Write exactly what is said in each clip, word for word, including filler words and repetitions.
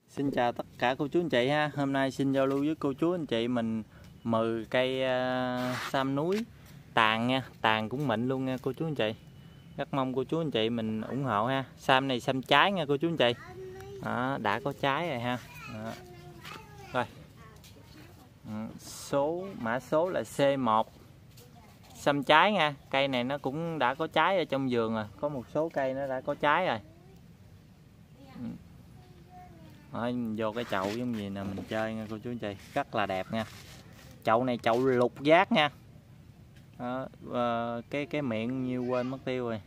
Xin chào tất cả cô chú anh chị ha. Hôm nay xin giao lưu với cô chú anh chị mình mười cây uh, sam núi tàn nha, tàn cũng mịn luôn nha cô chú anh chị. Rất mong cô chú anh chị mình ủng hộ ha. Sam này sam trái nha cô chú anh chị. Đó, đã có trái rồi ha. Đó. Rồi. Số mã số là C một. Sam trái nha. Cây này nó cũng đã có trái ở trong vườn rồi, có một số cây nó đã có trái rồi. Đó, mình vô cái chậu giống gì nè mình chơi nha cô chú anh chị, rất là đẹp nha. Chậu này chậu lục giác nha. Đó, uh, cái cái miệng nhiêu quên mất tiêu rồi.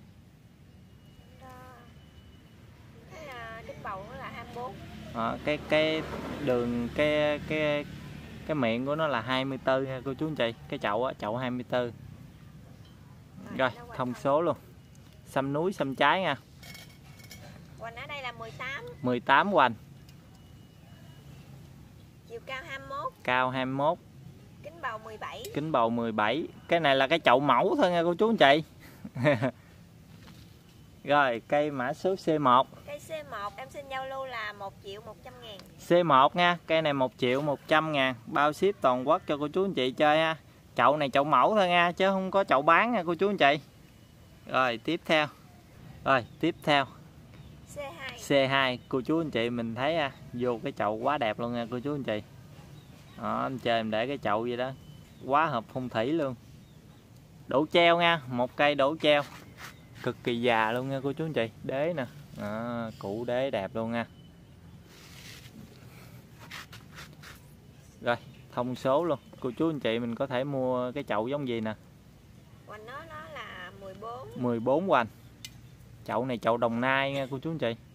Đó, cái cái đường cái cái cái miệng của nó là hai mươi tư nha cô chú anh chị. Cái chậu á, chậu hai mươi tư. Rồi, thông số luôn. Sâm núi sâm trái nha. Hoành ở đây là mười tám. mười tám hoành. Chiều cao hai mươi mốt. Cao hai mươi mốt. Kính bầu mười bảy. Kính bầu mười bảy. Cái này là cái chậu mẫu thôi nha cô chú anh chị. Rồi, cây mã số C một. Cây C một em xin giao lưu là một triệu một trăm ngàn. C một nha, cây này một triệu một trăm ngàn, bao ship toàn quốc cho cô chú anh chị chơi ha. Chậu này chậu mẫu thôi nha, chứ không có chậu bán nha cô chú anh chị. Rồi, tiếp theo. Rồi, tiếp theo. C hai. C hai, cô chú anh chị mình thấy ha, vô cái chậu quá đẹp luôn nha cô chú anh chị. Đó, anh chơi em để cái chậu vậy đó, quá hợp phong thủy luôn. Đổ treo nha, một cây đổ treo. Cực kỳ già luôn nha cô chú anh chị, đế nè. Đó, củ đế đẹp luôn nha. Rồi, thông số luôn. Cô chú anh chị mình có thể mua cái chậu giống gì nè. Hoành nó nó là mười bốn. mười bốn hoành. Chậu này chậu Đồng Nai nha cô chú anh chị.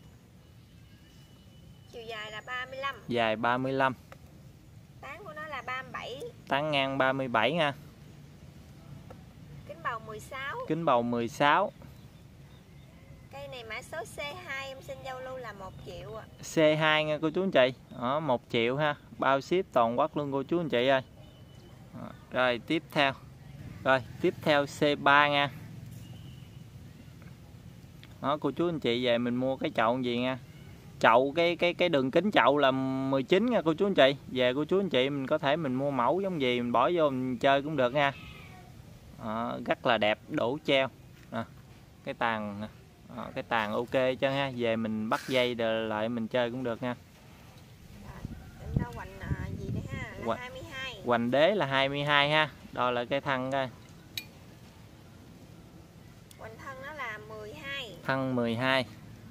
Chiều dài là ba mươi lăm. Dài ba mươi lăm. Tán của nó là ba mươi bảy. Tán ngang ba mươi bảy nha. Kính bầu mười sáu. Kính bầu mười sáu. Cây này mã số C hai em xin giao lưu là một triệu ạ. C hai nha cô chú anh chị. Đó, một triệu ha, bao ship toàn quốc luôn cô chú anh chị ơi. Đó, rồi tiếp theo. Rồi, tiếp theo C ba nha. Đó, cô chú anh chị về mình mua cái chậu gì nha. Chậu cái cái cái đường kính chậu là mười chín nha cô chú anh chị. Về cô chú anh chị mình có thể mình mua mẫu giống gì mình bỏ vô mình chơi cũng được nha. Đó, rất là đẹp, đổ treo. À, cái tàn đó, cái tàn ok cho ha, về mình bắt dây lại mình chơi cũng được nha. Hoành gì đấy ha, là hai mươi hai. Hoành đế là hai mươi hai ha. Đó là cái thân coi. Hoành thân nó là mười hai. Thân mười hai.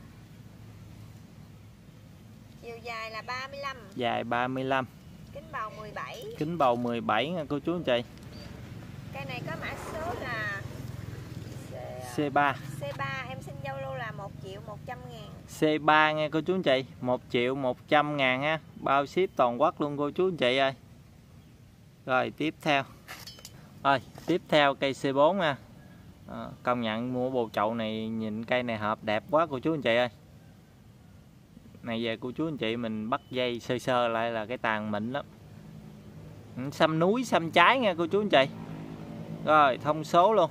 Chiều dài là ba mươi lăm. Dài ba mươi lăm. Kính bầu mười bảy. Kính bầu mười bảy nha cô chú anh chị. Cây này có mã số là C ba. C ba em xin giao lưu là một triệu một trăm ngàn. C ba nha cô chú anh chị, một triệu một trăm ngàn ha, bao ship toàn quốc luôn cô chú anh chị ơi. Rồi tiếp theo. Rồi, tiếp theo cây C bốn nha. À, công nhận mua bồ chậu này nhìn cây này hợp đẹp quá cô chú anh chị ơi. Này về cô chú anh chị mình bắt dây sơ sơ lại là cái tàn mịn lắm. Sâm núi sâm trái nha cô chú anh chị. Rồi, thông số luôn.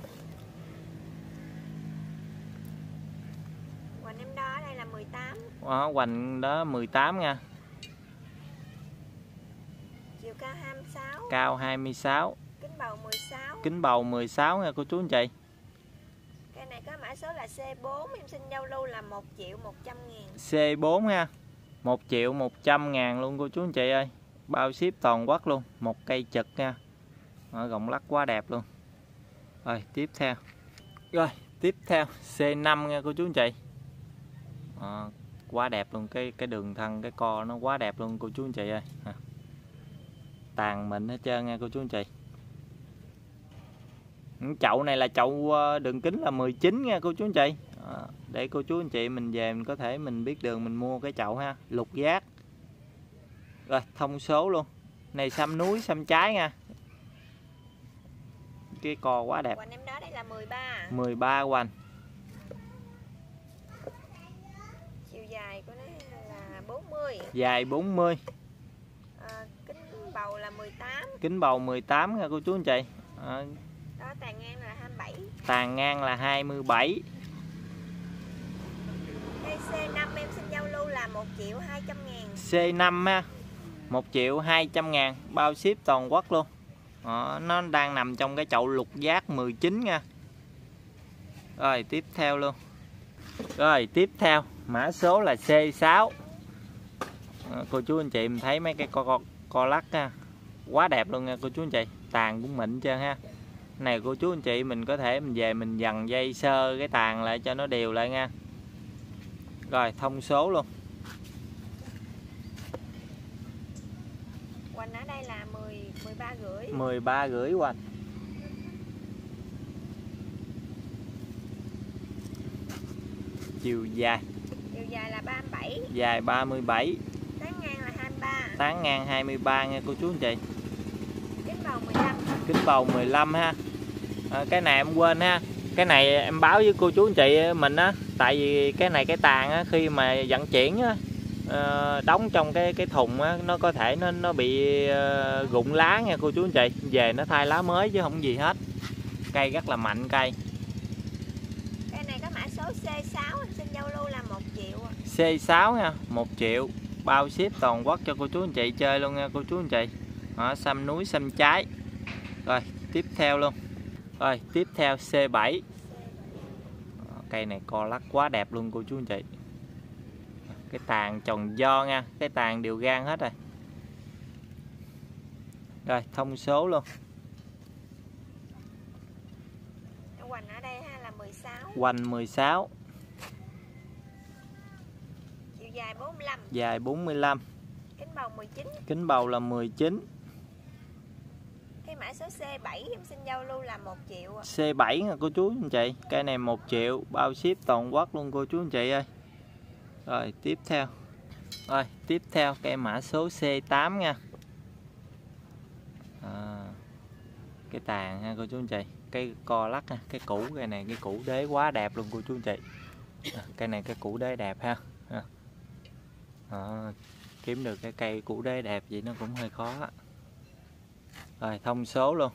Hoành em đo ở đây là mười tám. Đó, hoành đó mười tám nha. Chiều cao hai mươi sáu. Cao hai mươi sáu. Kính bầu mười sáu. Kính bầu mười sáu nha cô chú anh chị. Cây này có mã số là C bốn em xin giao lưu là một triệu một trăm ngàn. C bốn ha, một triệu một trăm ngàn luôn cô chú anh chị ơi, bao ship toàn quốc luôn. Một cây trực nha. Đó, gọng lắc quá đẹp luôn. Rồi tiếp theo. Rồi tiếp theo C năm nha cô chú anh chị. Đó, quá đẹp luôn, cái cái đường thân cái co nó quá đẹp luôn cô chú anh chị ơi. Tàn mịn hết trơn nha cô chú anh chị. Chậu này là chậu đường kính là mười chín nha cô chú anh chị. Đó, để cô chú anh chị mình về mình có thể mình biết đường mình mua cái chậu ha, lục giác. Rồi thông số luôn. Này sâm núi sâm trái nha. Cái co quá đẹp. Hoành em đó đây là mười ba. mười ba hoành. Chiều dài của nó là bốn mươi. Dài bốn mươi. À, kính bầu là mười tám. Kính bầu mười tám nha cô chú anh chị. À, đó tàn ngang là hai mươi bảy. Tàn ngang là hai mươi bảy. Cây C năm em xin giao lưu là một triệu hai trăm ngàn. C năm ha, một triệu hai trăm ngàn, bao ship toàn quốc luôn. Đó, nó đang nằm trong cái chậu lục giác mười chín nha. Rồi tiếp theo luôn. Rồi tiếp theo mã số là C sáu. À, cô chú anh chị mình thấy mấy cái co, co, co lắc ha, quá đẹp luôn nha cô chú anh chị, tàn cũng mịn trơn ha. Này cô chú anh chị mình có thể mình về mình dằn dây sơ cái tàn lại cho nó đều lại nha. Rồi thông số luôn. Quanh ở đây là mười, mười ba rưỡi. mười ba rưỡi quanh. Chiều dài. Chiều dài là ba mươi bảy. Dài ba mươi bảy. Tán ngang là hai mươi ba. Tán ngang hai mươi ba nha cô chú anh chị. Kính bầu mười lăm. Kính bầu mười lăm ha. À, cái này em quên ha. Cái này em báo với cô chú anh chị mình á, tại vì cái này cái tàn á, khi mà vận chuyển á, đóng trong cái cái thùng á, nó có thể nó nó bị rụng lá nha cô chú anh chị, về nó thay lá mới chứ không gì hết. Cây rất là mạnh cây. Cây này có mã số C sáu, em xin giao lưu là một triệu. C sáu nha, một triệu, bao ship toàn quốc cho cô chú anh chị chơi luôn nha cô chú anh chị. Đó, xăm núi xăm trái. Rồi tiếp theo luôn. Rồi tiếp theo C bảy. Cây này co lắc quá đẹp luôn cô chú anh chị. Cái tàn tròn do nha, cái tàn đều gan hết rồi. Rồi thông số luôn. Hoành ở đây ha là mười sáu. Hoành mười sáu. Chiều dài bốn mươi lăm. Dài bốn mươi lăm. Kính bầu mười chín. Kính bầu là mười chín. Cái mã số C bảy em xin giao lưu là một triệu. C bảy nha cô chú anh chị. Cây này một triệu, bao ship toàn quốc luôn cô chú anh chị ơi. Rồi tiếp theo. Rồi tiếp theo cây mã số C tám nha. À, cái tàn ha cô chú anh chị, cái co lắc ha, cái củ cây này cái củ đế quá đẹp luôn cô chú anh chị. À, cây này cái củ đế đẹp ha. À, kiếm được cái cây củ đế đẹp vậy nó cũng hơi khó. Rồi thông số luôn.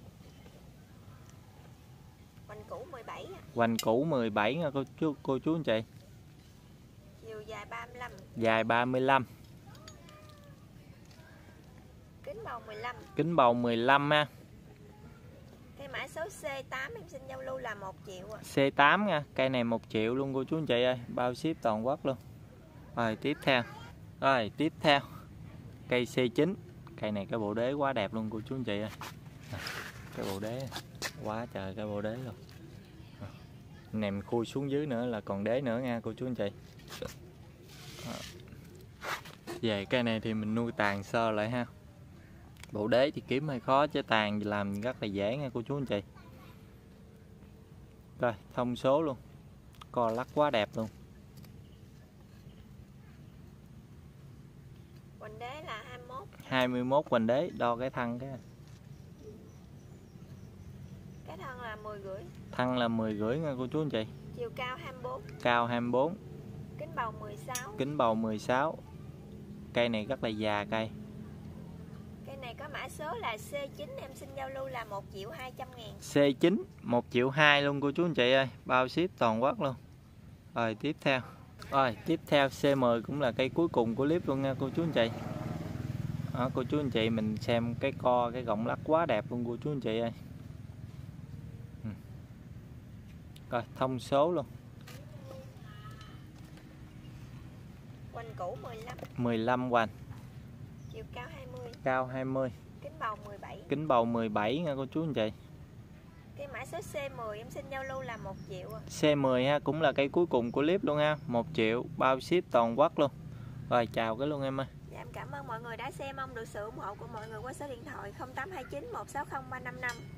Hoành cũ mười bảy. Hoành củ mười bảy nha cô chú cô chú anh chị. Chiều dài ba mươi lăm. Dài ba mươi lăm. Kính bầu mười lăm. Kính bầu mười lăm ha. Cái mã số C tám em xin giao lưu là một triệu. C tám nha, cây này một triệu luôn cô chú anh chị ơi, bao ship toàn quốc luôn. Rồi tiếp theo. Rồi tiếp theo. Cây C chín. Cây này cái bộ đế quá đẹp luôn cô chú anh chị ơi. Cái bộ đế quá trời cái bộ đế luôn. Nèm khui xuống dưới nữa là còn đế nữa nha cô chú anh chị. Về cây này thì mình nuôi tàn sơ lại ha. Bộ đế thì kiếm hơi khó chứ tàn thì làm rất là dễ nha cô chú anh chị. Rồi thông số luôn. Co lắc quá đẹp luôn. Hoành đế là hai mươi mốt. hai mươi mốt hoành đế, đo cái thân cái. Cái thân là mười rưỡi. Thân là mười rưỡi nha cô chú anh chị. Chiều cao hai mươi bốn. Cao hai mươi bốn. Kính bầu mười sáu. Kính bầu mười sáu. Cây này rất là già cây. Cây này có mã số là C chín, em xin giao lưu là một triệu hai trăm ngàn. C chín, một triệu hai luôn cô chú anh chị ơi, bao ship toàn quốc luôn. Rồi tiếp theo. Rồi tiếp theo C mười cũng là cây cuối cùng của clip luôn nha cô chú anh chị. Đó, cô chú anh chị mình xem cái co cái gọng lắc quá đẹp luôn cô chú anh chị ơi. Ừ. Rồi thông số luôn. Hoành cũ mười lăm. mười lăm hoành. Chiều cao hai mươi. Cao hai mươi. Kính bầu mười bảy. Kính bầu mười bảy nha cô chú anh chị. Cái mã số C mười em xin giao lưu là một triệu. C mười ha, cũng là cây cuối cùng của clip luôn ha, một triệu, bao ship toàn quốc luôn. Rồi chào cái luôn em ơi. Dạ, em cảm ơn mọi người đã xem, mong được sự ủng hộ của mọi người qua số điện thoại không tám hai chín một sáu không ba năm năm.